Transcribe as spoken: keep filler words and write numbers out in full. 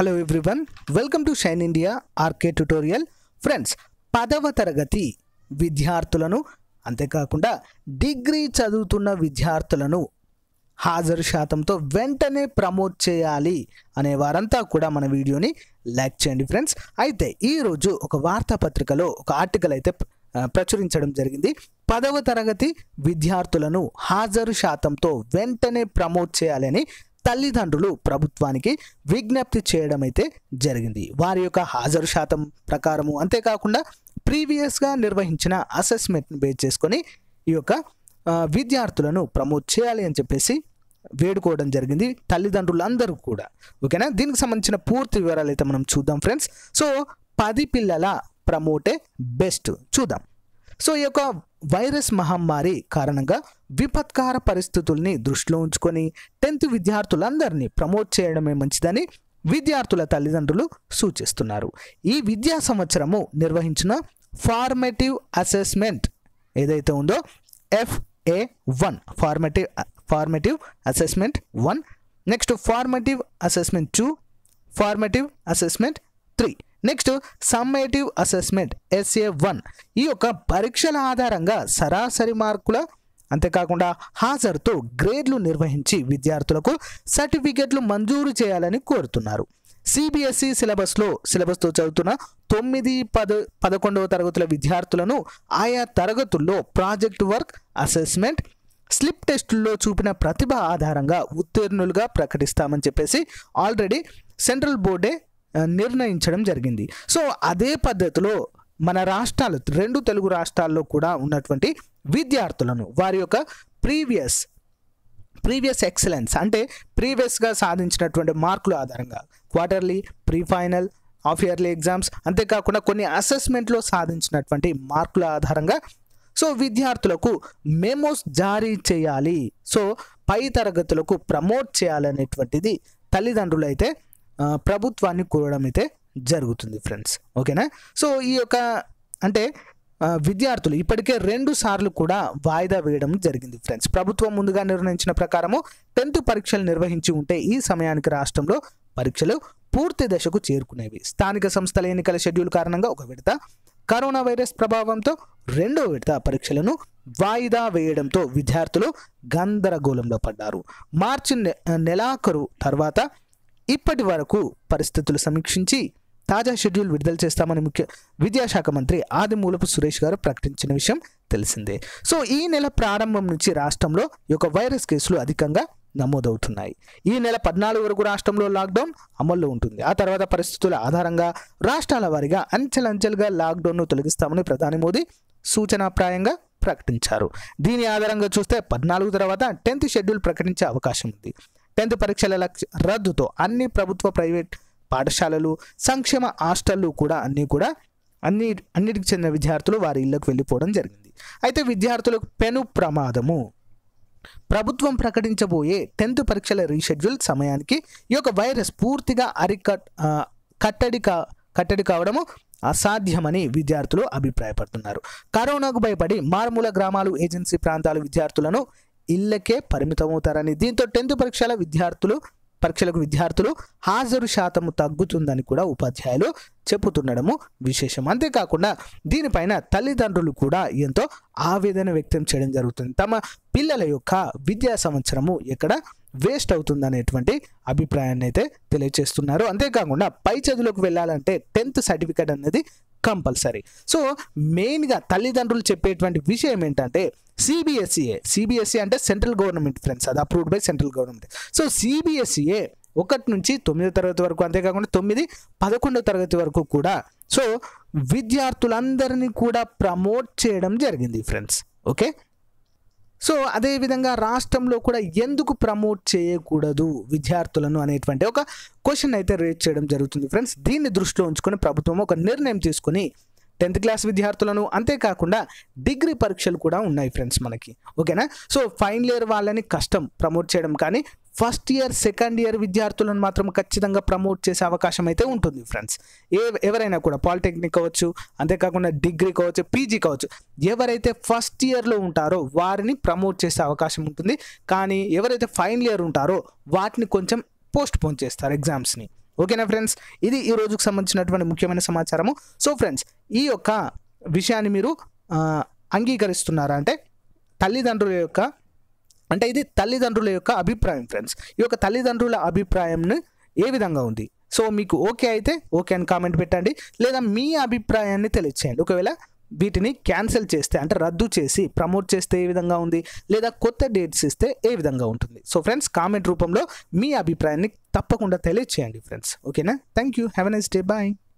Hello everyone, welcome to shine India RK tutorial. Friends, పదవ తరగతి విద్యార్థులను అంతేకాకుండా డిగ్రీ చదువుతున్న విద్యార్థులను హాజరు శాతంతో వెంటనే ప్రమోట్ చేయాలి అనే వారంతా కూడా మన వీడియోని లైక్ చేయండి ఫ్రెండ్స్. అయితే ఈరోజు ఒక వార్తాపత్రికలో ఒక ఆర్టికల్ అయితే ప్రచురించడం జరిగింది. పదవ తరగతి విద్యార్థులను హాజరు శాతంతో వెంటనే ప్రమోట్ చేయాలని తల్లిదండ్రులు ప్రభుత్వానికి విజ్ఞప్తి చేయడం అయితే జరిగింది. వారి యొక్క హాజరు శాతం ప్రకారము అంతేకాకుండా ప్రీవియస్గా నిర్వహించిన అసెస్మెంట్ని బేస్ చేసుకొని ఈ యొక్క విద్యార్థులను ప్రమోట్ చేయాలి అని చెప్పేసి వేడుకోవడం జరిగింది తల్లిదండ్రులందరూ కూడా. ఓకేనా, దీనికి సంబంధించిన పూర్తి వివరాలు అయితే మనం చూద్దాం ఫ్రెండ్స్. సో పది పిల్లల ప్రమోటే బెస్ట్ చూద్దాం. సో ఈ యొక్క వైరస్ మహమ్మారి కారణంగా విపత్కర పరిస్థితుల్ని దృష్టిలో ఉంచుకొని టెన్త్ విద్యార్థులందరినీ ప్రమోట్ చేయడమే మంచిదని విద్యార్థుల తల్లిదండ్రులు సూచిస్తున్నారు. ఈ విద్యా సంవత్సరము నిర్వహించిన ఫార్మేటివ్ అసెస్మెంట్ ఏదైతే ఉందో FA one formative formative assessment one, next formative assessment two, formative assessment three, next summative assessment SA one. ఈ యొక్క పరీక్షల ఆధారంగా సరాసరి మార్కుల అంతేకాకుండా హాజరుతో గ్రేడ్లు నిర్వహించి విద్యార్థులకు సర్టిఫికెట్లు మంజూరు చేయాలని కోరుతున్నారు. సిబిఎస్ఈ సిలబస్లో సిలబస్తో చదువుతున్న తొమ్మిది పద పదకొండవ తరగతుల విద్యార్థులను ఆయా తరగతుల్లో ప్రాజెక్ట్ వర్క్, అసెస్మెంట్, స్లిప్ టెస్టుల్లో చూపిన ప్రతిభ ఆధారంగా ఉత్తీర్ణులుగా ప్రకటిస్తామని చెప్పేసి ఆల్రెడీ సెంట్రల్ బోర్డే నిర్ణయించడం జరిగింది. సో అదే పద్ధతిలో మన రాష్ట్రాలు రెండు తెలుగు రాష్ట్రాల్లో కూడా ఉన్నటువంటి విద్యార్థులను వారి యొక్క ప్రీవియస్ ప్రీవియస్ ఎక్సలెన్స్ అంటే ప్రీవియస్గా సాధించినటువంటి మార్కుల ఆధారంగా quarterly, pre final, half yearly exams అంతేకాకుండా కొన్ని అసెస్మెంట్లో సాధించినటువంటి మార్కుల ఆధారంగా సో విద్యార్థులకు మెమోస్ జారీ చేయాలి. సో పై తరగతులకు ప్రమోట్ చేయాలనేటువంటిది తల్లిదండ్రులు అయితే ప్రభుత్వాన్ని కోరడం అయితే జరుగుతుంది ఫ్రెండ్స్. ఓకేనా, సో ఈ యొక్క అంటే విద్యార్థులు ఇప్పటికే రెండు సార్లు కూడా వాయిదా వేయడం జరిగింది ఫ్రెండ్స్. ప్రభుత్వం ముందుగా నిర్ణయించిన ప్రకారము టెన్త్ పరీక్షలు నిర్వహించి ఉంటే ఈ సమయానికి రాష్ట్రంలో పరీక్షలు పూర్తి దశకు చేరుకునేవి. స్థానిక సంస్థల ఎన్నికల షెడ్యూల్ కారణంగా ఒక విడత, కరోనా వైరస్ ప్రభావంతో రెండో విడత పరీక్షలను వాయిదా వేయడంతో విద్యార్థులు గందరగోళంలో పడ్డారు. మార్చి నెలాఖరు తర్వాత ఇప్పటి వరకు పరిస్థితులు సమీక్షించి తాజా షెడ్యూల్ విడుదల చేస్తామని ముఖ్య విద్యాశాఖ మంత్రి ఆదిమూలపు సురేష్ గారు ప్రకటించిన విషయం తెలిసిందే. సో ఈ నెల ప్రారంభం నుంచి రాష్ట్రంలో ఈ యొక్క వైరస్ కేసులు అధికంగా నమోదవుతున్నాయి. ఈ నెల పద్నాలుగు వరకు రాష్ట్రంలో లాక్డౌన్ అమల్లో ఉంటుంది. ఆ తర్వాత పరిస్థితుల ఆధారంగా రాష్ట్రాల వారీగా అంచెలంచెలుగా లాక్డౌన్ను తొలగిస్తామని ప్రధాని మోదీ సూచనాప్రాయంగా ప్రకటించారు. దీని ఆధారంగా చూస్తే పద్నాలుగు తర్వాత టెన్త్ షెడ్యూల్ ప్రకటించే అవకాశం ఉంది. టెన్త్ పరీక్షల లక్ష్య రద్దుతో అన్ని ప్రభుత్వ ప్రైవేట్ పాఠశాలలు, సంక్షేమ హాస్టళ్ళు కూడా అన్నీ కూడా అన్ని అన్నిటికి చెందిన విద్యార్థులు వారి ఇళ్లకు వెళ్ళిపోవడం జరిగింది. అయితే విద్యార్థులకు పెను ప్రమాదము. ప్రభుత్వం ప్రకటించబోయే టెన్త్ పరీక్షల రీషెడ్యూల్ సమయానికి ఈ యొక్క వైరస్ పూర్తిగా అరికట్ కట్టడి కా కట్టడి కావడము అసాధ్యమని విద్యార్థులు అభిప్రాయపడుతున్నారు. కరోనాకు భయపడి మారుమూల గ్రామాలు, ఏజెన్సీ ప్రాంతాల విద్యార్థులను ఇళ్ళకే పరిమితమవుతారని, దీంతో టెన్త్ పరీక్షల విద్యార్థులు పరీక్షలకు విద్యార్థులు హాజరు శాతము తగ్గుతుందని కూడా ఉపాధ్యాయులు చెబుతుండడము విశేషం. అంతేకాకుండా దీనిపైన తల్లిదండ్రులు కూడా ఎంతో ఆవేదన వ్యక్తం చేయడం జరుగుతుంది. తమ పిల్లల యొక్క విద్యా సంవత్సరము ఎక్కడ వేస్ట్ అవుతుందనేటువంటి అభిప్రాయాన్ని అయితే తెలియజేస్తున్నారు. అంతేకాకుండా పై చదువులకు వెళ్ళాలంటే టెన్త్ సర్టిఫికేట్ అనేది కంపల్సరీ. సో మెయిన్గా తల్లిదండ్రులు చెప్పేటువంటి విషయం ఏంటంటే సిబిఎస్ఈఏ సిబిఎస్ఈ అంటే సెంట్రల్ గవర్నమెంట్ ఫ్రెండ్స్, అది approved by central government. So CBSE ఒకటి నుంచి తొమ్మిదో తరగతి వరకు అంతేకాకుండా తొమ్మిది పదకొండో తరగతి వరకు కూడా సో విద్యార్థులందరినీ కూడా ప్రమోట్ చేయడం జరిగింది ఫ్రెండ్స్. ఓకే, సో అదేవిధంగా రాష్ట్రంలో కూడా ఎందుకు ప్రమోట్ చేయకూడదు విద్యార్థులను అనేటువంటి ఒక క్వశ్చన్ అయితే రేజ్ చేయడం జరుగుతుంది ఫ్రెండ్స్. దీన్ని దృష్టిలో ఉంచుకొని ప్రభుత్వం ఒక నిర్ణయం తీసుకొని టెన్త్ క్లాస్ విద్యార్థులను అంతేకాకుండా డిగ్రీ పరీక్షలు కూడా ఉన్నాయి ఫ్రెండ్స్ మనకి. ఓకేనా, సో ఫైనల్ ఇయర్ వాళ్ళని కష్టం ప్రమోట్ చేయడం, కానీ ఫస్ట్ ఇయర్ సెకండ్ ఇయర్ విద్యార్థులను మాత్రం ఖచ్చితంగా ప్రమోట్ చేసే అవకాశం అయితే ఉంటుంది ఫ్రెండ్స్. ఏ ఎవరైనా కూడా పాలిటెక్నిక్ కావచ్చు, అంతేకాకుండా డిగ్రీ కావచ్చు, పీజీ కావచ్చు, ఎవరైతే ఫస్ట్ ఇయర్లో ఉంటారో వారిని ప్రమోట్ చేసే అవకాశం ఉంటుంది. కానీ ఎవరైతే ఫైనల్ ఇయర్ ఉంటారో వాటిని కొంచెం పోస్ట్ పోన్ చేస్తారు ఎగ్జామ్స్ని. ఓకేనా ఫ్రెండ్స్, ఇది ఈ రోజుకు సంబంధించినటువంటి ముఖ్యమైన సమాచారము. సో ఫ్రెండ్స్, ఈ యొక్క విషయాన్ని మీరు అంగీకరిస్తున్నారా అంటే తల్లిదండ్రుల యొక్క అంటే ఇది తల్లిదండ్రుల యొక్క అభిప్రాయం ఫ్రెండ్స్. ఈ యొక్క తల్లిదండ్రుల అభిప్రాయంని ఏ విధంగా ఉంది? సో మీకు ఓకే అయితే ఓకే అని కామెంట్ పెట్టండి, లేదా మీ అభిప్రాయాన్ని తెలియచేయండి. ఒకవేళ వీటిని క్యాన్సిల్ చేస్తే అంటే రద్దు చేసి ప్రమోట్ చేస్తే ఏ విధంగా ఉంది, లేదా కొత్త డేట్స్ ఇస్తే ఏ విధంగా ఉంటుంది? సో ఫ్రెండ్స్, కామెంట్ రూపంలో మీ అభిప్రాయాన్ని తప్పకుండా తెలియచేయండి ఫ్రెండ్స్. ఓకేనా? Thank you, have a nice day, bye.